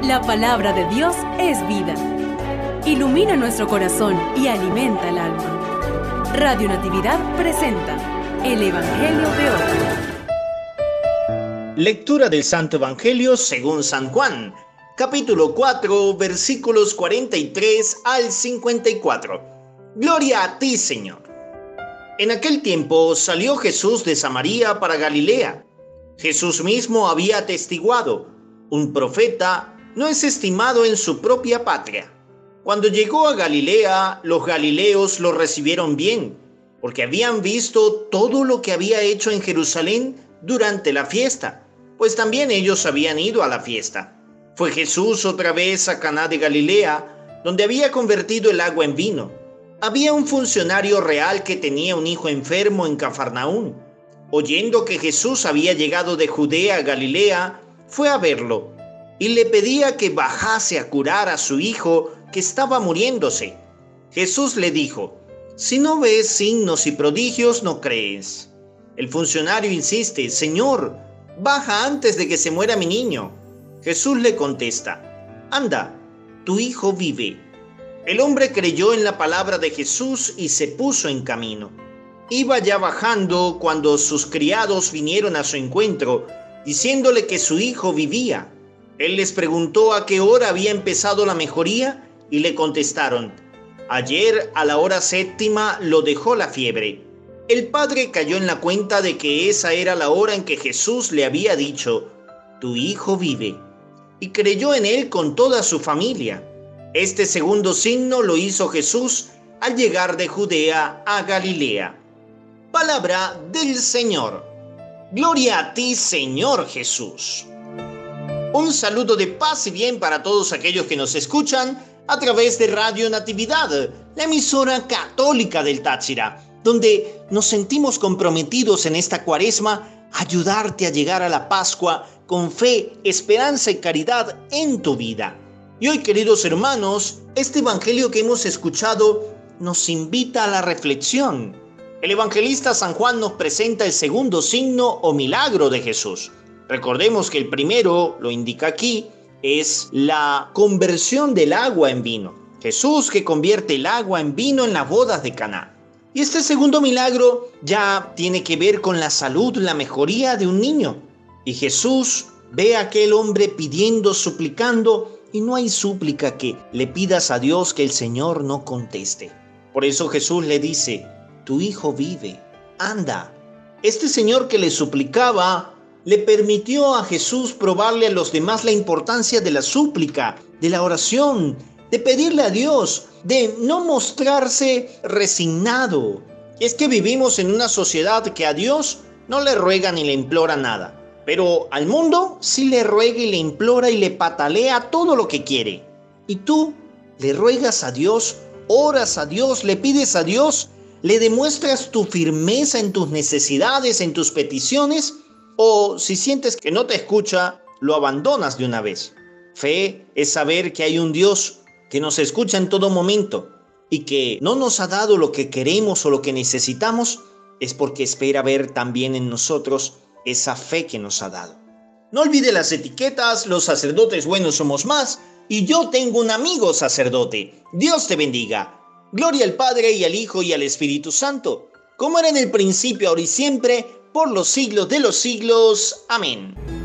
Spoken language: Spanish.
La palabra de Dios es vida. Ilumina nuestro corazón y alimenta el alma. Radio Natividad presenta el Evangelio de hoy. Lectura del Santo Evangelio según San Juan, capítulo 4, versículos 43 al 54. Gloria a ti, Señor. En aquel tiempo salió Jesús de Samaria para Galilea. Jesús mismo había atestiguado: un profeta no es estimado en su propia patria. Cuando llegó a Galilea, los galileos lo recibieron bien, porque habían visto todo lo que había hecho en Jerusalén durante la fiesta, pues también ellos habían ido a la fiesta. Fue Jesús otra vez a Caná de Galilea, donde había convertido el agua en vino. Había un funcionario real que tenía un hijo enfermo en Cafarnaún. Oyendo que Jesús había llegado de Judea a Galilea, fue a verlo y le pedía que bajase a curar a su hijo que estaba muriéndose. Jesús le dijo: si no ves signos y prodigios, no crees. El funcionario insiste: Señor, baja antes de que se muera mi niño. Jesús le contesta: anda, tu hijo vive. El hombre creyó en la palabra de Jesús y se puso en camino. Iba ya bajando cuando sus criados vinieron a su encuentro, diciéndole que su hijo vivía. Él les preguntó a qué hora había empezado la mejoría y le contestaron: ayer a la hora 7:00 lo dejó la fiebre. El padre cayó en la cuenta de que esa era la hora en que Jesús le había dicho: tu hijo vive, y creyó en él con toda su familia. Este segundo signo lo hizo Jesús al llegar de Judea a Galilea. Palabra del Señor. Gloria a ti, Señor Jesús. Un saludo de paz y bien para todos aquellos que nos escuchan a través de Radio Natividad, la emisora católica del Táchira, donde nos sentimos comprometidos en esta cuaresma a ayudarte a llegar a la Pascua con fe, esperanza y caridad en tu vida. Y hoy, queridos hermanos, este evangelio que hemos escuchado nos invita a la reflexión. El evangelista San Juan nos presenta el segundo signo o milagro de Jesús. Recordemos que el primero, lo indica aquí, es la conversión del agua en vino. Jesús que convierte el agua en vino en las bodas de Caná. Y este segundo milagro ya tiene que ver con la salud, la mejoría de un niño. Y Jesús ve a aquel hombre pidiendo, suplicando, y no hay súplica que le pidas a Dios que el Señor no conteste. Por eso Jesús le dice: tu hijo vive, anda. Este señor que le suplicaba le permitió a Jesús probarle a los demás la importancia de la súplica, de la oración, de pedirle a Dios, de no mostrarse resignado. Y es que vivimos en una sociedad que a Dios no le ruega ni le implora nada, pero al mundo sí le ruega y le implora y le patalea todo lo que quiere. Y tú le ruegas a Dios, oras a Dios, le pides a Dios, le demuestras tu firmeza en tus necesidades, en tus peticiones, o si sientes que no te escucha, lo abandonas de una vez. Fe es saber que hay un Dios que nos escucha en todo momento y que no nos ha dado lo que queremos o lo que necesitamos, es porque espera ver también en nosotros esa fe que nos ha dado. No olvide las etiquetas: los sacerdotes buenos somos más, y yo tengo un amigo sacerdote. Dios te bendiga. Gloria al Padre y al Hijo y al Espíritu Santo, como era en el principio, ahora y siempre, por los siglos de los siglos. Amén.